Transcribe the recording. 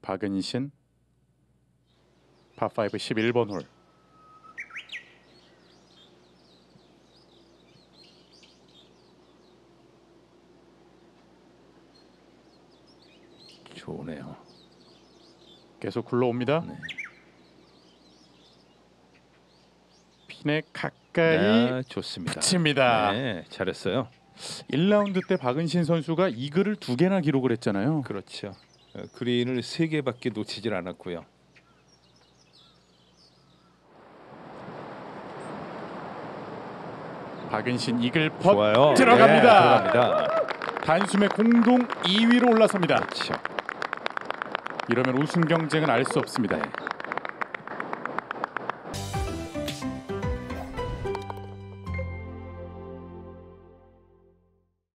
박은신 파5 11번 홀. 좋네요. 계속 굴러옵니다. 네. 핀에 가까이 좋습니다. 칩니다. 네, 잘했어요. 1라운드 때 박은신 선수가 이글을 2개나 기록을 했잖아요. 그렇죠. 그린을 3개밖에 놓치질 않았고요. 박은신 이글 펫 좋아요. 들어갑니다. 네, 들어갑니다. 단숨에 공동 2위로 올라섭니다. 그렇죠. 이러면 우승 경쟁은 알 수 없습니다. 네.